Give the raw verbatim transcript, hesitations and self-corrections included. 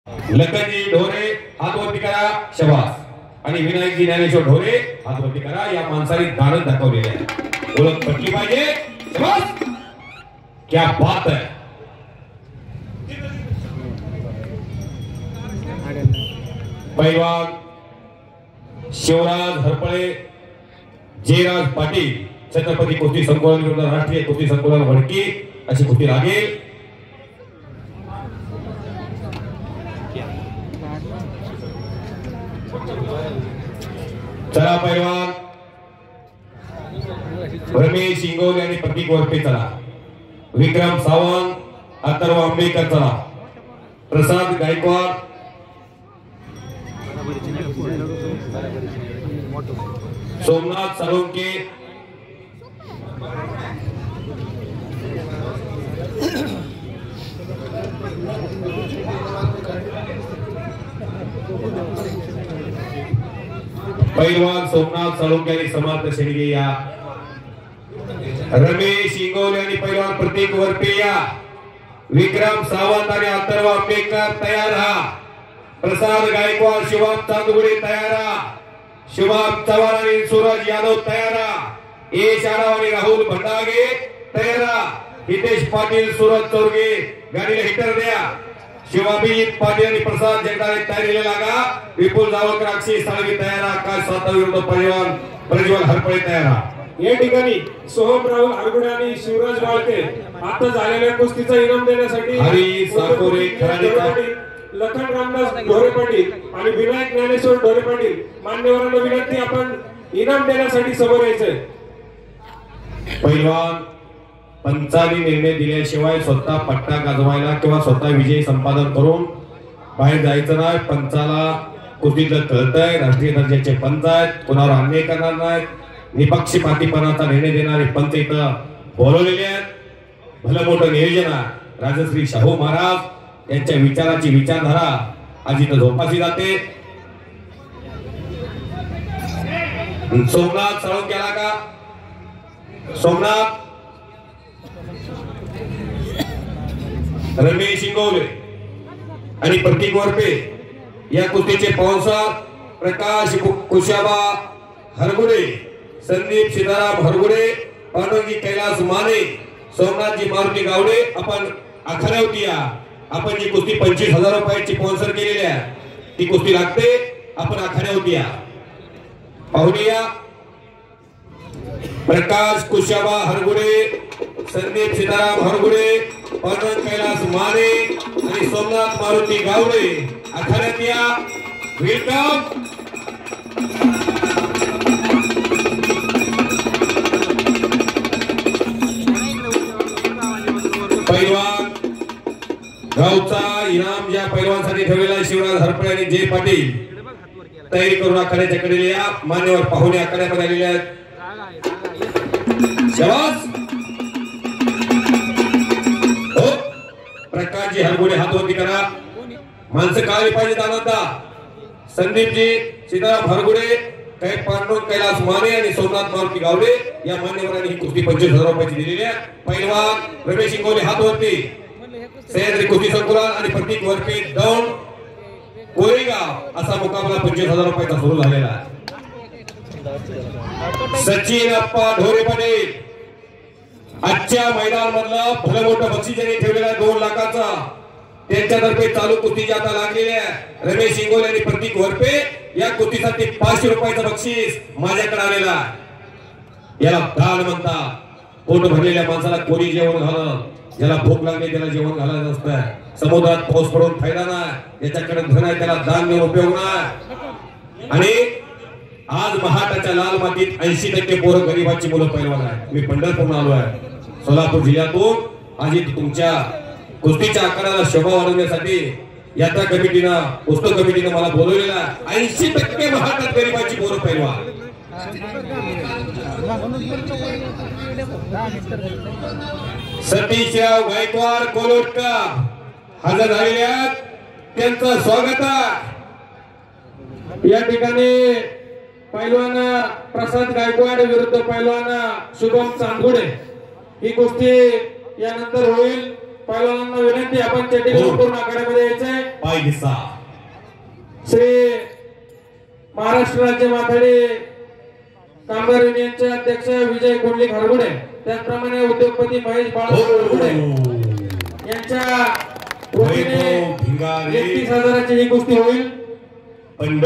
लखनजी ढोरे हातवरती करा, शबास. आणि विनायकजी ज्ञानेश्वर ढोरे हातवरती करा. या माणसाने दानच दाखवलेले आहे. ओळख पटली पाहिजे. शबास, क्या बात है. पैलवान शिवराज हरपळे, जयराज पाटील छत्रपती कुस्ती संकुलन विरुद्ध राष्ट्रीय कुस्ती संकुलन वडकी अशी कुस्ती लागेल. चला पैलवान रमेश इंगोले आणि प्रतीक वरपे चला. विक्रम सावंत, अथर्व आंबेकर चला. प्रसाद गायकवाड, सोमनाथ साळुंके, पैलवान सोमनाथ साळुंके आणि समर्थ शेडगे या. रमेश इंगोले आणि पैलवान प्रतीक वरपे या. विक्रम सावंत आणि अथर्व आंबेकर तयार राहा. प्रसाद गायकवाड, शिवाम चांदगुडे तयार राहा. शिवाम चव्हाण आणि सूरज यादव तयार राहा. ए शाळा आणि राहुल भंडागे तयार राहा. हितेश पाटील, सूरज चौरगे गाडीला हिटर द्या. शिवाभिजित पाटील आणि प्रसाद जगदाळे तयारीला लागा. विपुल जावळकर, अक्षय साळवी तयार राहा. काय साता विरुद्ध पैलवान प्रज्वल हरपळे तयार राहा. या ठिकाणी सोहम राहुल आरगुडे आणि शिवराज बाळके आता झालेल्या कुस्तीचा इनाम देण्यासाठी हरी साकोरे खराडीचा, लखन रामदास ढोरे पाटील आणि विनायक ज्ञानेश्वर ढोरे पाटील मान्यवरांना विनंती, आपण इनाम देण्यासाठी समोर यायचंय. पैलवान पंचांनी निर्णय दिल्याशिवाय स्वतः पट्टा गाजवायला किंवा स्वतः विजय संपादन करून बाहेर जायचं नाही. पंचाला कुस्तीचं कळतंय. राष्ट्रीय दर्जाचे पंच आहेत, कोणावर अन्याय करणार नाहीत. निपक्षपातीपणाचा निर्णय देणारे पंच इथं बोलवलेले आहेत. भलं मोठं नियोजन आहे. राजश्री शाहू महाराज यांच्या विचाराची विचारधारा आज इथं जोपासली जाते. सोमनाथ साळुंके केला का? सोमनाथ, रमेश इंगोले आणि प्रतीक वरपे या कुस्तीचे स्पॉन्सर प्रकाश कुशाबा हरगुडे, संदीप सीताराम हरगुडे, पांडुरंगी कैलास माने, सोमनाथजी मारुती गावडे. आपण आखाड्यावरती या. आपण जी कुस्ती पंचवीस हजार रुपयाची स्पॉन्सर केलेली आहे ती कुस्ती लागते. आपण आखाड्यावरती या. पाहुनिया प्रकाश कुशाबा हरगुडे, संदीप सीताराम हरगुडे, पांडुरंग कैलास माने आणि सोमनाथ मारुती गावडे आखाड्यात या. वेलकम. पैलवान गावचा इनाम ज्या पैलवानसाठी ठेवलेला शिवराज हरपळे आणि जय पाटील तयारी करून आखाड्याच्या कडेला या. मान्यवर पाहुणे आखाड्यामध्ये आलेले आहेत. शाबास. हो, प्रकाशजी हरगुडे हातवरती करा. माणसं काळी पाहिजे आनंदा. संदीपजी सीताराम हरगुडे, काही पांडुरंग कैलास माने आणि सोमनाथ मारुती गावडे या मान्यवरांनी ही कुस्ती पंचवीस हजार रुपयाची दिलेली आहे. पैलवान रमेश इंगोले हातवरती, सह्याद्री कुस्ती संकुलन आणि प्रतीक वरपे दौंड कोरेगाव असा मुकाबला पंचवीस हजार रुपयाचा सुरू झालेला आहे. सचिन अप्पा ढोरे पाटील आजच्या मैदान मधलं भलं मोठं बक्षीस त्यांनी ठेवलेलं आहे दोन लाखाचा. त्यांच्यातर्फे चालू कुस्ती आता लागलेली आहे. रमेश इंगोले आणि प्रतीक वरपे या कुस्तीसाठी पाचशे रुपयाचं बक्षीस माझ्याकडे आलेला आहे. याला दान म्हणतात. पोट भरलेल्या माणसाला कोणी जेवण घालत, ज्याला भूक लागली त्याला जेवण घालायचं असतं. समुद्रात पाऊस पडून फायदा नाही, ज्याच्याकडे धन आहे त्याला दान देऊन उपयोग नाही. आणि आज महाटाच्या लाल मातीत ऐंशी टक्के पोरं गरीबाची मुलं पैलवान आहेत. मी पंढरपूर आलो आहे सोलापूर जिल्ह्यातून. आज तुमच्या कुस्तीच्या आकाराला शोभा वाढवण्यासाठी यात्रा कमिटीनं, पुस्तक कमिटीनं मला बोलवलेला. ऐंशी टक्के महाटात गरीबाची पोरं पैलवान. सतीशराव गायकवाड कोलोटकर हजर झालेले आहेत. त्यांचं स्वागत आहे. या ठिकाणी पैलवान प्रसाद गायकवाड विरुद्ध पैलवान शुभम चांदगुडे ही कुस्ती यानंतर होईल. पहिल्यांदा विनंती आपण चेटी हो. पूर्ण आखाड्यामध्ये यायचंय. पाय दिसा श्री महाराष्ट्र राज्य माथाडी कामगार युनियनचे अध्यक्ष विजय कुंडली खारगुडे, त्याचप्रमाणे उद्योगपती महेश बाळा खारगुडे यांच्या वतीने वैभव भिंगारे एकतीस हजाराची ही कुस्ती होईल.